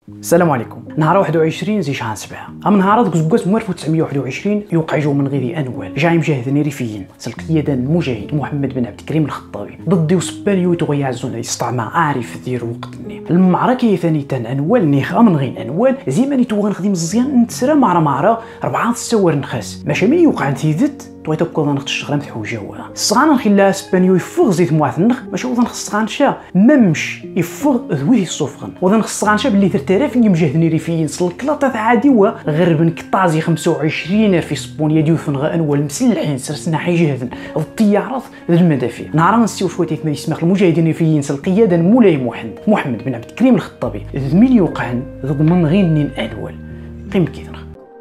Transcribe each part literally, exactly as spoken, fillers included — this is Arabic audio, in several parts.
السلام عليكم. نهار واحد وعشرين زي شهر سبعة من نهار كزكواس ألف وتسعمية وواحد وعشرين يوقع جو من غير انوال جاي مجاهدين ريفيين سلقيادا المجاهد محمد بن عبد الكريم الخطابي ضد وسبانيو تغيعزون استعمار عارف دير وقتني المعركه ثاني تان انوال نيخا من غير انوال زي ماني تو غنخدم مزيان نتسرى معرا معرا أربعة تسور نخاس ماشي مي يوقع تيدت تويتا كوضا نخت الشغرام تحو جوا الصغان نخليها اسبانيو يفوغ زيت موعثنخ ماشي وضا نخص غانشا ممش يفوغ ذويه الصوفغن وضا نخص غانشا باللي ثلاثة آلاف مجاهدين ريفيين سلكلاطة عادي وغير بن كطازي خمسة وعشرين في اسبونيا ديوثن غا انوال مسلحين سرسنا حيجهدن الطيارات المدافع نهار نسيو شويه ثمانية سماخ المجاهدين ريفيين القياده مولاي محمد محمد بن عبد الكريم الخطابي ذميل يوقعن ضد من غير نين انوال قيم كيدنا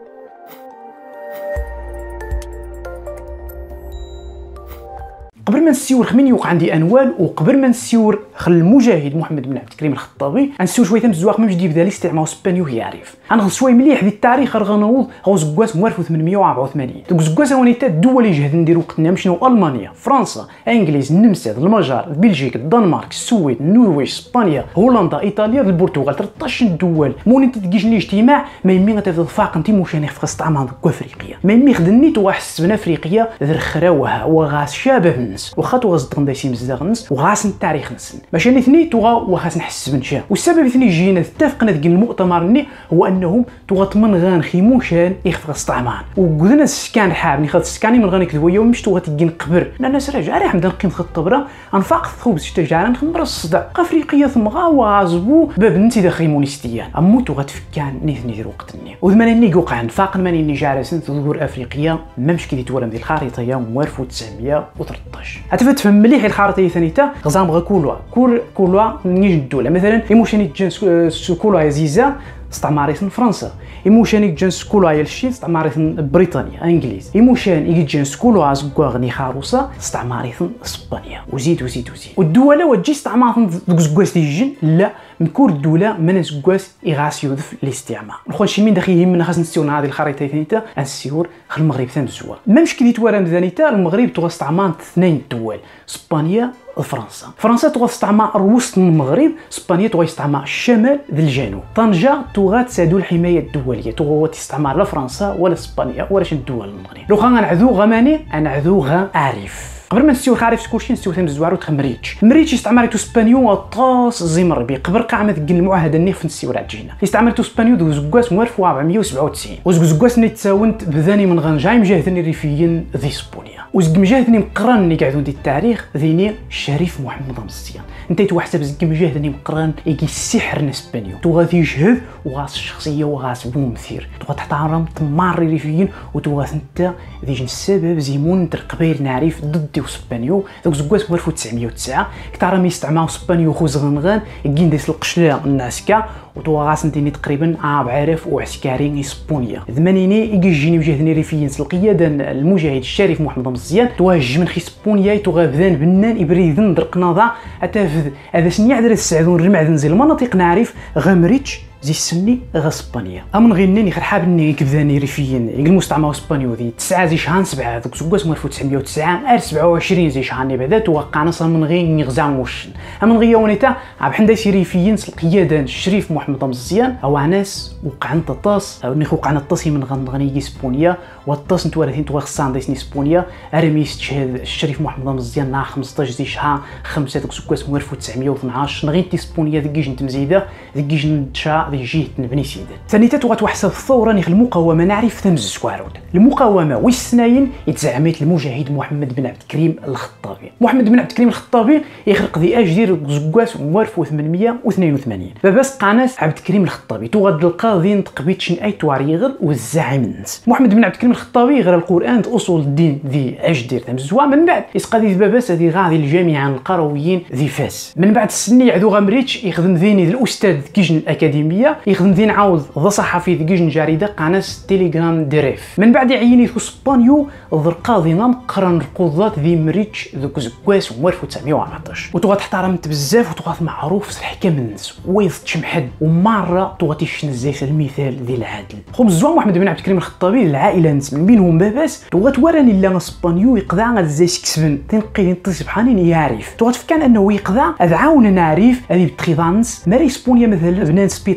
قبل ما نسيور خمين يوقع عندي انوال وقبل ما نسيور خل المجاهد محمد بن عبد الكريم الخطابي غنسيور شويه تمزواق مش ديب دالي استعمال اسبانيو يعرف غنغز شويه مليح ديال التاريخ غنوض غو زكواس ألف وثمانمية وأربعة وثمانين دوك زكواس هونيتا الدول اللي جهد نديرو وقتنا مشنو المانيا فرنسا انجليز النمسا المجر بلجيك الدنمارك السويد النرويج اسبانيا هولندا ايطاليا البرتغال ثلاثطاش دول مون انت تجيش لي اجتماع ما يمي غتفضل فاق انت مشاني في خاص طعام دوك افريقيا ما يمي خدني تو حس بنا افريقيا ذر خراوها وغاس شابه الناس واخا تو غزدقن دايسي مزداغ الناس وغاس التاريخ نسن ماشي ني ثني تو وخاص نحس بنشا والسبب ثني جينا اتفقنا ذاك المؤتمر ني هو انهم توغطمن غان خيمو شان يخفق الطعمان وقلنا السكان حابني خاطر السكاني من غاني كذبوا يوم مش توغتي نقبر الناس راجع راه حمد نقيم خطبره انفاق خبز شتجار نخمر الصدع افريقيا ثم غاوازبو باب نتي دا خيمونيستيان اموتو غتفكان نيث ني وقتني وثمانية ني وقع نفاق ماني ني جالسين تظهر افريقيا مامش كي تورم ديال الخريطه يوم ألف وتسعمية وثلاطاش تفهم مليح الخريطه ثانيتا غزام بغا كولوا كور كولوا نيج الدوله مثلا يموشاني جنس كولوا زيزا استعماريت فرنسا يموشان جنس كولوا الشين استعماريت بريطانيا انجليز يموشان يجي جنس كولوا زكواغني خاروسا استعماريت اسبانيا وزيد وزيد وزيد والدوله وتجي استعمارات دوك زكواس ديجن لا من كور الدوله من زكواس يغاسيو في الاستعمار نخون شي من داخل يهمنا خاص نسيور هذه الخريطه ثانيتا نسيور خل المغرب ثان بزوا ما مشكل يتوارم ثانيتا المغرب تو استعمار اثنين دول اسبانيا فرنسا فرنسا تغى استعمار وسط المغرب اسبانيا تغى استعمار الشمال ذي الجنوب طنجة تغى تساعدوا الحمايه الدوليه تغى تستعمر لا فرنسا ولا اسبانيا ولا شي دول المغرب لو خا غنعذو غماني غنعذو غا عارف قبل ما نسيو خارف كلشي نسيو ثم الزوارو تخمريتش مريتش استعمرتو اسبانيو طاس زمر بي قبل قاع ذيك المعاهده ني في نسيو راجينا استعمرتو اسبانيو دو زكواس ألف وأربعمية وسبعة وتسعين وزك زكواس ني تساونت بذاني من غنجاي مجاهدين ريفيين ذي اسبانيا وزك مجاهدين مقران ني قاعدون دي التاريخ ذيني الشريف محمد مزيان انت توحسب زك مجاهدين مقران يجي السحر اسبانيو تو غادي يجهد وغاس الشخصيه وغاس بومثير تو تحترم تمار ريفيين وتوغاس انت ذي السبب زيمون القبائل نعرف ضد اسبانيو دوك زكواس ألف وتسعمية وتسعة كتعرف يستعملوا اسبانيو خوزغنغان كين ديس القشله الناسكا وتوغاس نتيني تقريبا أربعة آلاف وعسكري اسبانيا ثمانيني يجي جيني مجاهدين ريفيين القياده المجاهد الشريف محمد مزيان توهج من اسبانيا توغابذان بنان ابريدن درق نضا اتافذ هذا سني عذر السعدون رمعذن زي المناطق نعرف غامريتش زي السني غا اسبانيا امن غينني خر حابني كبذاني ريفيين المستعمر اسبانيو ذي تسعة زي شهر سبعة دوك زكواس ألف وتسعمية وتسعة ألف سبعة وعشرين زي شهر بعدا توقعنا صار من غير نغزا وشن امن غيا ونيتا عبحندا ريفيين القياده الشريف محمد مزيان او ناس وقعن طاس او ني وقعنا الطاسي من غنغني اسبانيا والطاس نتوارثين تو خصان دايس اسبانيا ارمي يستشهد الشريف محمد مزيان نهار خمسطاش زي شهر خمسة دوك زكواس ألف وتسعمية واثناش نغيت اسبانيا ذيك تمزيده ذيك نتشا جيت نبني سيدات ثانيتا توغتوحسب الثوره نيخ المقاومه نعرف ثمز سكوارود المقاومه والسناين يتزعمت المجاهد محمد بن عبد الكريم الخطابي محمد بن عبد الكريم الخطابي يخرق ذي اجدير زكواس ألف وثمانمية واثنين وثمانين باباس قناص عبد الكريم الخطابي توغد القاضي تقبيت شن اي تواريغ والزعيم الناس محمد بن عبد الكريم الخطابي غير القران اصول الدين ذي اجدير ثمزوا من بعد يسقى ذي باباس هذه غادي الجامعه القرويين ذي فاس من بعد السني عذو غامريتش يخدم ذيني الاستاذ كيجن الاكاديميه يخدم ذي نعاود ذا صحفي ذي جريده قناه تيليجرام دريف من بعد عيني في اسبانيو ذرقاضي مقرن القضات ذي مريتش ذوك زكواس ألف وتسعمية وأربعطاش وتوغا تحترمت بزاف وتوغا معروف في الحكام الناس ويض تشمحد ومره توغا تيشن زيف المثال ذي العدل خبز زوان محمد بن عبد الكريم الخطابي العائله نس من بينهم باباس توغا توراني لا اسبانيو يقضى غا زي كسبن تنقي نطي سبحانين يعرف توغا تفكر انه يقضى اذ عاون نعرف هذه بتخيضانس ماري اسبانيا مثلا بنان سبيطار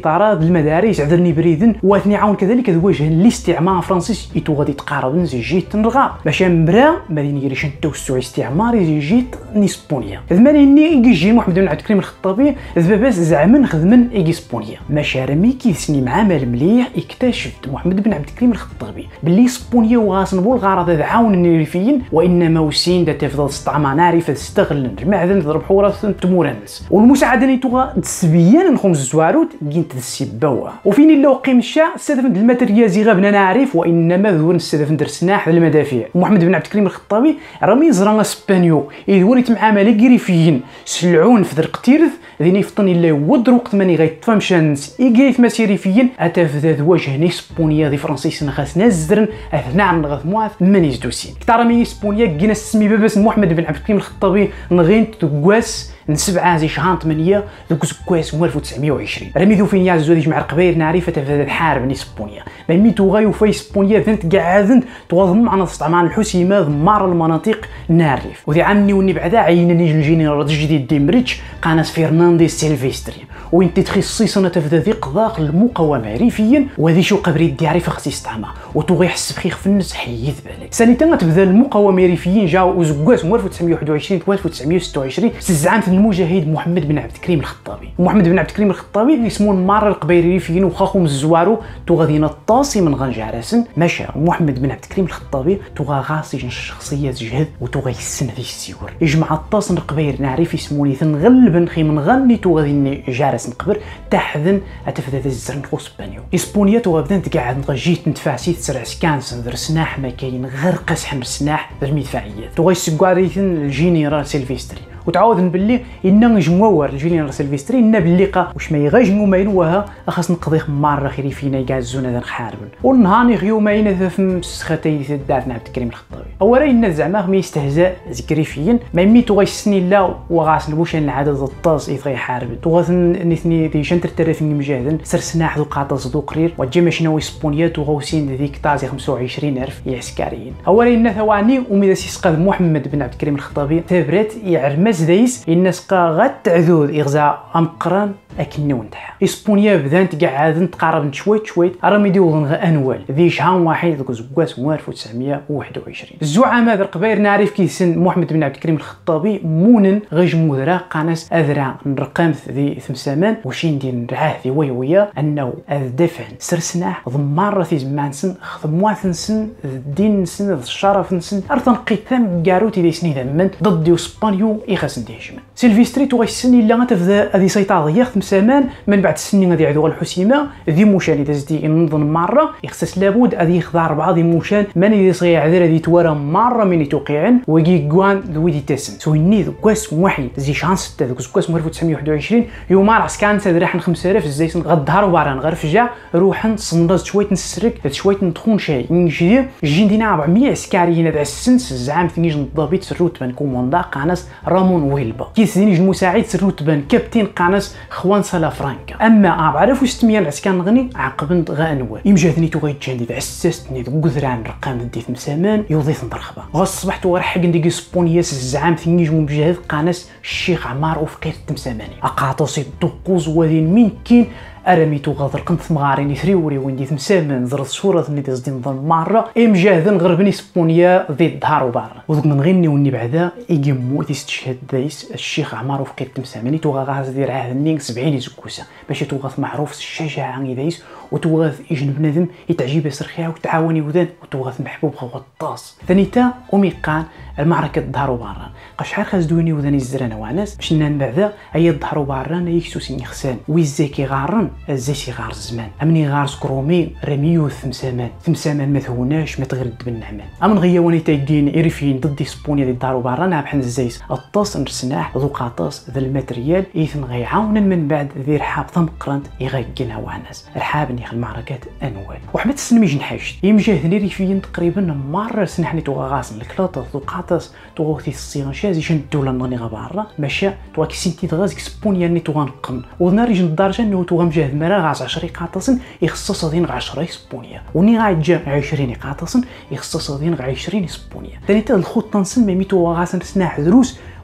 السبيطارات المدارس عذرني بريدن واثني عاون كذلك ذواجه الاستعمار الفرنسي ايتو غادي تقارب زيجيت نرغا باش مرا مدينه يريش توسع استعماري زيجيت نيسبونيا ذمانيني يجي محمد بن عبد الكريم الخطابي ذباباس زعما خدمن ايسبونيا ماشي رمي كيسني مع مال مليح اكتشف محمد بن عبد الكريم الخطابي باللي اسبونيا وغاصنبو الغرض هذا عاون الريفيين وانما وسين دا تفضل استعمار نعرف تستغل المعدن ضرب حورات تمورانس والمساعده اللي توغا تسبيان نخمس زواروت كنت السباوه وفين الا وقيم الشاع استهدف الماتريال زي غابنا نعرف وانما ذور نستهدف ندير سلاح المدافع محمد بن عبد الكريم الخطابي رمي زرا اسبانيو يدوري معامله كريفيين سلعون في درق تيرث ذين يفطن الا ود وقت ماني غيطفى شانس ايكايت مسيريفيين اتفذ وجه نيسبونيا دي فرنسيس نخاس نزرن اثناء عن غاث مواث مانيز دوسين كتار من اسبونيا كينا سمي باباس محمد بن عبد الكريم الخطابي نغين تكواس نسبعة زي شهر ثمانية ذوك زكواس ألف وتسعمية وعشرين رمي ذو فين يعزو ديج مع القبائل نعرفة تفذ الحارب نيسبونيا ميمي توغايو في اسبونيا ذنت قاعدن توضم معنا استعمار الحسيمة ضمار المناطق نعرف وذي عني وني بعدا عينني الجنرال الجديد ديمريتش قاناس فرنانديز سيلفيستري وين تتخصصنا تفذ ذي قضاء المقاومة ريفيا وذي شو قبري ديعرف خصي استعمار وتوغي يحس بخيخ في الناس حيث بالك ثانيا تبدا المقاومة ريفيين جاو زكواس ألف وتسعمية وواحد وعشرين ألف وتسعمية وستة وعشرين سزعان المجاهد محمد بن عبد الكريم الخطابي محمد بن عبد الكريم الخطابي يسمون مار القبيري ريفيين وخاخهم الزوارو تو غادي نطاسي من غنجع راسن ماشى محمد بن عبد الكريم الخطابي تو غاسي الشخصيه جهد وتو غيسن في السيور يجمع الطاس القبير نعرف يسموني تنغلب خي من غني تو غادي جارس نقبر تحذن اتفذ الزرن اسبانيو اسبونيا تو غادي تقعد نجيت نتفاسي تسرع سكان سندر سناح ما كاين غير قسحن السناح بالمدفعيات تو غيسكواريثن الجينيرال سيلفيستري وتعاود باللي إنا نجموور الجينيرال سيلفيستري إنا باللقاء واش ما يغاجمو ما ينوها أخاص نقضي مرة خيري فينا يقازونا ذا نحاربن والنهار يغيو ما ينث في مسختي دافنا عبد الكريم الخطابي أولا إن زعما ما يستهزاء زكريفيين ما يميتو غيسني لا وغاس نبوشان العدد الطاس يغي يحارب توغاث نثني ذي شنتر ترافين مجاهدن سرسناح ذو قاطاس ذو قرير وجا شنو اسبونيات وغوسين ذيك طازي خمسة وعشرين ألف عسكريين أولا إن ثواني ومذا سيسقى محمد بن عبد الكريم الخطابي ثابرات يعرمز دايس الناس قا غتعذود إغزاء أمقران أكني ونتحا إسبونيا بدات قاعد تقارب شويت شويت راه ميديوضن غا أنوال ذي شهر واحد ذوك زكواس ألف وتسعمية وواحد وعشرين الزعماء ذا القبائل نعرف كيسن محمد بن عبد الكريم الخطابي مونن غيج مذرا قاناس أذرا نرقام ذي ثمسامان وشين دي نرعاه ذي ويويا أنه الدفع سرسناح ضمار في زمان سن خدموات نسن الدين نسن الشرف نسن أرثن قيتام قاروتي ذي سني ذمن ضد إسبانيو إخاس نديهجمن سيلفيستري تو غيسني إلا غتفذا هذه سيطرة ياخذ مسامان من بعد السنين غادي يعدو الحسيمة ذي موشان إذا زدي نظن مرة يخصص لابد غادي يخضع أربعة ذي موشان من إذا صغي عذر هذه توارى مرة من توقيعن ويجي كوان ذوي دي تسن سويني ذو كواس واحد زي شانس ستة ذوك كواس ألف وتسعمية وواحد وعشرين يوم راس كان تدرحن خمسة آلاف زي غدهر وباران غير فجا روحن صندز شوية نسرك شوية ندخون شيء نجي جين دينا أربعمية عسكريين هذا السنس زعام ثنيج الضابط سروت بن كوموندا قاناس رامون ويلبا كيسنيج المساعد سروت بن كابتن قاناس خوان سالا فرانكا اما أعرف وستمية العسكر نغني عقبنت غانوا يمجاثني تو غيتجاندي بعساستني ذو قذران رقام دي ثمسامان يوضيث نضرخبا غصبحت ورحق نديك سبونياس الزعام ثنيج مجاهد قاناس الشيخ عمار وفقير التمساماني اقاطوسي الدقوز وذين مين كين ارميتو غادر قنت ثمغاريني ثريوري وين ديت مسامن زرت صوره ثني ديز نظن مره ام جاهدن غربني سبونيا ذي الظهر وبار وذوك من غيني وني بعدا يجمو تيستشهد دايس الشيخ عمار وفقير التمساماني تو غاز دير عهد نين سبعين زكوسه باش توغاث معروف الشجاعه دايس وتوغاث يجن بنادم يتعجب يسرخيها وتعاوني وذان وتوغاث محبوب غوطاس ثانيتا وميقان المعركه الظهر وباران قشعر خاز دويني وذان الزرانه وعناس باش نان بعدا اي الظهر وباران يكسوسني خسان ويزاكي غارن زيسي غار الزمان امني غار سكرومي رميو ثمسامان ثمسامان ما تهوناش ما تغرد بالنعمان امن غيواني تايدين يرفين ضد اسبونيا دي الدار وبرانا بحال الزيس الطاس نرسناح ذو قاطاس ذا الماتريال ايثن غيعاونا من بعد ذي رحاب ثم قرنت يغيقنا وعناس رحاب نيخ المعركات انوال وحبت السنميج نحاج يمجاهدني ريفيين تقريبا مره سنحني تو غاسن الكلاطه ذو قاطاس تو غوثي الصيغه شازي شن الدوله نغني غبارا ماشي تو كسنتي دغاز اسبونيا ني تو غنقن وناري جن الدرجه انه تو غمجاهد مرا غاز عشرين قاطسن يخصص دين عشرة اسبونيا وني غاجا عشرين قاطسن يخصص دين عشرين اسبونيا ثاني تا الخط تنسن ميتو غاسن سناح دروس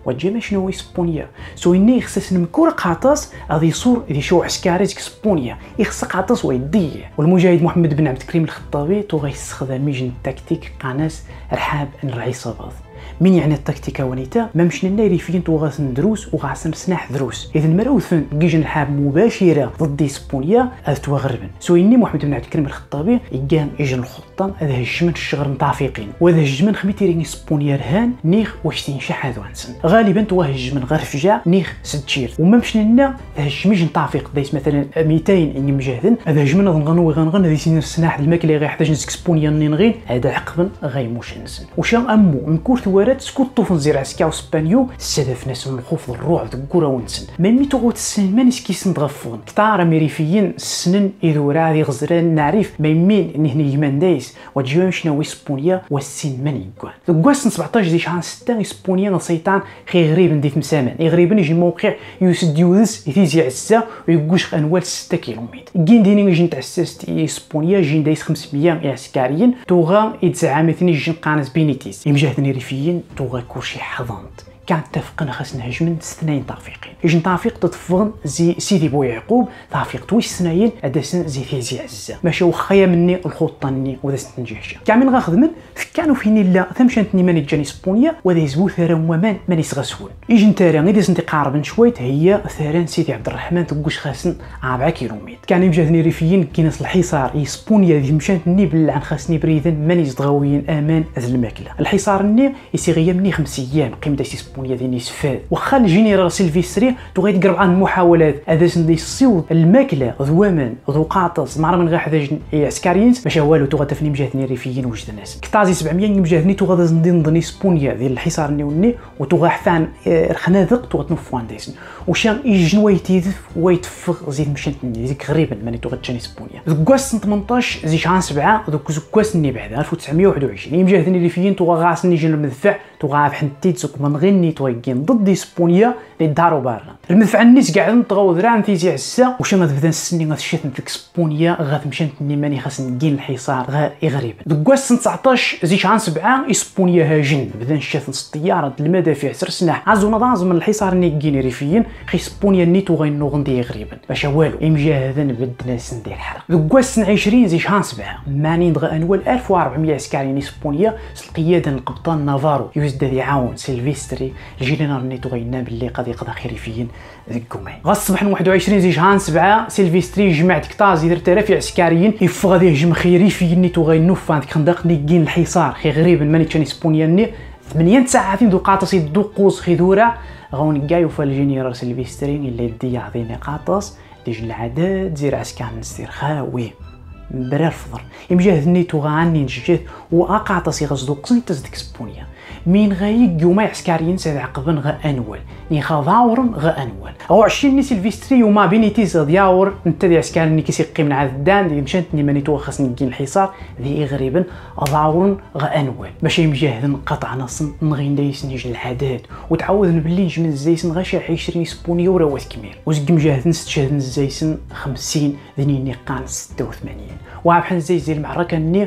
وجا شنو هو اسبونيا سو اني خصس نمكور قاطاس غادي يصور دي شو عسكري اسبونيا يخص قاطاس ويضيع. والمجاهد محمد بن عبد الكريم الخطابي تو غيستخدم ميجن التكتيك قناص رحاب العصابات. من يعني التكتيكا ونيتا ما مشنا لنا ريفين تو غاسن دروس وغاسن سلاح دروس اذا مروثن كيجن الحاب مباشره ضد اسبونيا اذتوا غربا سو اني محمد بن عبد الكريم الخطابي يقام يجن الخطه هذا الجمن الشغر متافقين وهذا الجمن خميتيرين اسبونيا رهان نيخ واش تنشح هذا ونسن غالبا تو الجمن غير فجاع نيخ ستشير وما مشنا لنا هذا الجمن متافق دايس مثلا مئتين اني مجاهدين هذا الجمن غنغنو غنغن هذا سين السلاح الماكله غيحتاج نسك اسبونيا نغين هذا عقبا غيموش نسن وشان امو مكورت ورات سكوتو في نزير عسكاو سبانيو استهدف ناس من الخوف الرعب دكورا ونسن ميمي توغوت السن مانيس كيسن تغفون كتار ميريفيين السنن اذورا هذه غزران نعرف ميمين اني هنا يمان دايس وجيو شنو اسبونيا والسن ماني كوان دكواس سبعطاش دي شحال ستة اسبونيا نسيطان خي غريب ندي في مسامان غريبا يجي موقع يسد يوز يتيزي عسا ويقوش انوال ستة كيلومتر كين ديني يجي تاسست اسبونيا جين دايس خمسمية عسكريين توغا يتزعامتني جين قانس بينيتيس يمجاهدني ريفيين توغا كلشي حضنت كان اتفقنا خاص نهجمن اثنين تافقين يجن تافيق تتفغن زي سيدي بو يعقوب تافيق تويش سنايين ادسن زي تيزي عزه ماشي وخايا مني الخطه ني ودا ستنجيحشا كامل غاخدمن كانوا فيني لا ثمشانتني ماني جاني اسبونيا ودا يزبو ثرا ومان ماني سغسول يجن تارا غير سنتي قاربن شويت هي ثران سيدي عبد الرحمن تقوش خاصن أربعة كيلومتر كان يمجاهدني ريفيين كيناس الحصار اسبونيا دي مشانتني بالعن خاصني بريدن ماني زدغاويين امان هذ الماكله الحصار ني يسيغيا مني خمس ايام قيمه اسبونيا ديني سفاد واخا الجنرال سيلفيستري تو غيتقرب عن المحاولات هذا سندي الصيود الماكله ذوامان ذو قاطس مع من غا حدا عسكريين باش والو تو غتفني مجاهدني ريفيين وجد الناس كتازي سبعمية مجاهدني تو غادا زندي نضني اسبونيا ديال الحصار نيوني وتو غاحفان الخنادق تو غتنوفوان ديسن وشان يجن ويتيدف ويتفغ زيد مشانتني زيك غريبا ماني تو غتجاني اسبونيا ذكواس ثمنطاش زي شهر سبعة ذوك زكواس ني بعد ألف وتسعمية وواحد وعشرين مجاهدني ريفيين تو غاسني جن المدفع تو غاف حنتيت زوك من غني تويكين ضد اسبونيا اللي داروا برا المدفع الناس قاعد نطغوا ذراع تيزي عسا وش غتبدا السنين غتشيت ديك اسبونيا غتمشانتني ماني خاص نكين الحصار غا غريبا دكواس تسعطاش زي شهر سبعة اسبونيا هاجن بدا نشات الطيارات المدافع سرسناح عزونا ضاز من الحصار ني كين ريفيين خي اسبونيا نيتو غينو غندي غريبا باش والو يمجاهدن بدنا ندير الحرق دكواس عشرين زي شهر سبعة ماني دغا انوال ألف وأربعمية عسكري اسبونيا القياده القبطان نافارو يوزد يعاون سيلفيستري الجنرال نيتو غينا باللي قد يقضى خريفيين ذكومين غا الصباح واحد وعشرين زي شهر سبعة سيلفيستري جمع ديك طاز يدير ترافع عسكريين يفغ غادي يهجم خريفيين نيتو غينوف عندك خندق نيكين الحصار خي غريبا ماني تشاني اسبونيا ني ثمانية ساعات ذو قاطس يدو قوس خذوره غون كايو فالجنرال سيلفيستري اللي يدي يعطيني قاطس ديج العدد زير عسكر نسير خاوي برا الفضر يمجاهد نيتو غاني نجيت واقاطس يغزدو قسنت تزدك اسبونيا مين غايق يوم عسكريين ساد عقبن غا انوال ني خاضاورن غا انوال او عشرين ني سيلفيستري وما بينيتيز دياور انت دي عسكري ني كيسيقي من عاد الدان دي مشانتني مانيتو خاصني نكين الحصار ذي غريبا ضاورن غا انوال باش يمجاهدن قطع نص نغين دايس نيج الحداد وتعوذن باللي نجم الزيسن غا شي عشرين سبونيا وراوات كمير وزق مجاهدن ستشاهدن الزيسن خمسين ذني نيقان ستة وثمانين وعبحال زي زي المعركه ني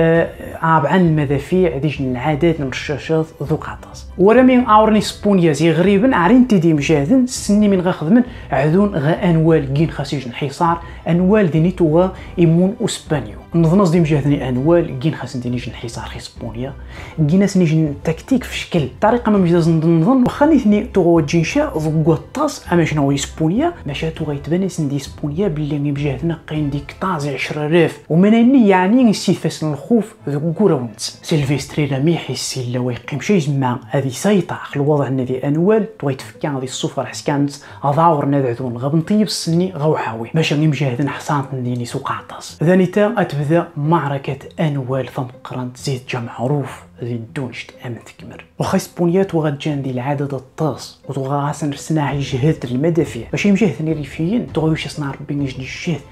عابعن المدافع ديج العداد من الشاشات ذو قاطاس ورمي اورني سبونيا زي غريبا عارين تيدي مجاهدن سني من غا خدمن عذون غا انوال كين خاسيج الحصار انوال دينيتو غا ايمون وسبانيو نظنص دي مجاهدني انوال كين خاص ندير نيجي الحصار خي سبونيا كيناس نيجي التكتيك في شكل طريقه ما مجاز نظن وخليتني تو جينشا ذو طاس اما شنو هي سبونيا ماشي تو غيتبان سندي سبونيا باللي مجاهدنا قاين ديك طازي عشرة آلاف ومناني يعني نسيفاس الخوف ذو كوراونت سيلفيستري لا ميحس الا ويقيم شي جمع هذه سيطه الوضع نادي انوال تو يتفكا هذه الصفر حسكانت اضاور نادعون غاب نطيب السني غوحاوي باش مجاهدين حصان نديني سوق عطاس ثاني تا تبدا معركه انوال ثمقران تزيد جا معروف زي دونش تامن تكمر وخا سبونيات وغتجان ديال العدد الطاس وتوغا غاسن رسناح يجهد المدافع باش يمجاهد ريفيين توغا يوش يصنع ربي نجد الجهد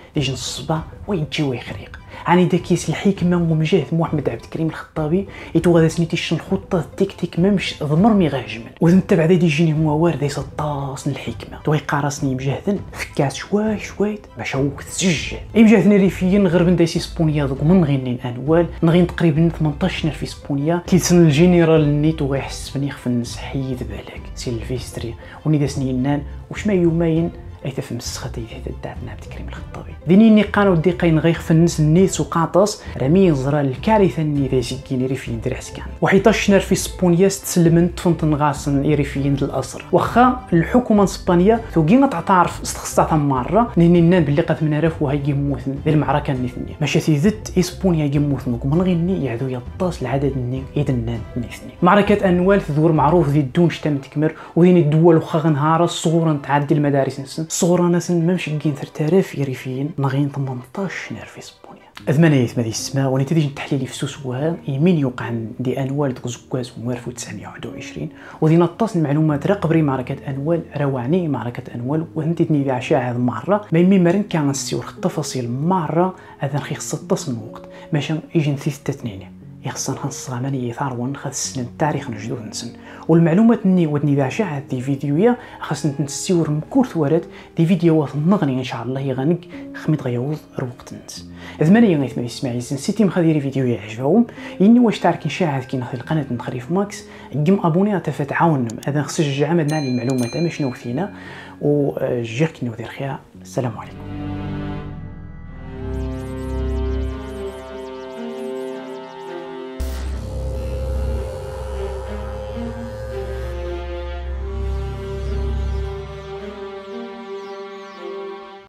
يجي نصبا ويجي ويخريق يعني دا كيس الحكمه ومجهد محمد عبد الكريم الخطابي ايتو غادا سنيتيش الخطه التكتيك ما مش ضمر مي غاجمل وانت بعدا يجيني هو وارد يسطاس الحكمه تو يقارصني مجهدن فكاس شوي شويت باش هوك تسجل اي مجهدني ريفيين غربن دايسي سبونيا دوك من غيني الانوال نغين تقريبا ثمنطاش نرفي سبونيا كيسن الجنرال نيتو غيحس فني خفنس حيد بالك سيلفيستري وني داسني نان وش ما يومين اي تفهم السخطي في دارنا عبد الكريم الخطابي ديني ني قانو ديقين غير في الناس النيس وقاطس رمي زرا الكارثه ني ذا سكيني ريفين درع سكان وحيطاش نار في سبونياس تسلمن تفنطن غاسن يريفين الاسر واخا الحكومه الاسبانيه توكينا تعترف استخصات مره نيني نان باللي قد من عرف وهي يموتن ذي المعركه نيثني ماشي تيزت اسبانيا يموتن ومن غيني يعدو يطاس العدد ني يدنان نيثني معركه انوال تدور معروف ذي الدون شتم تكمر وذين الدول وخا غنهار الصغور تعدي المدارس نسن صغور ناس مامش كين ثلاثة يريفين نغين ثمنطاش نار في سبونيا اثمانية مادي السماء وني تديج تحليلي في سوسوها يمين يوقع دي انوال دوك زكاز ألف وتسعمائة وواحد وعشرين ودي نطاس المعلومات راه قبري معركه انوال رواني معركه انوال وانت تني عشاء هذه المره ما يمي مرن كان نسيور التفاصيل مره هذا خي خص من وقت باش يجي نثيث تثنين يخصن خنص غماني ثارون خاص السن التاريخ نجدوه نسن والمعلومات ني ودني ذا شاع دي فيديويا خاصنا نسيور مكور ثوارات دي فيديوهات نغني ان شاء الله يغنك خميت غيوض روقت نت ثمانية غيث ما يسمعي سيتي مخديري فيديو يعجبهم يني واش تاركين شاعد كي نخلي القناه نخريف ماكس قم ابوني تفتعاون هذا خص الجامع المعلومات اما شنو فينا وجيك نودير خير السلام عليكم.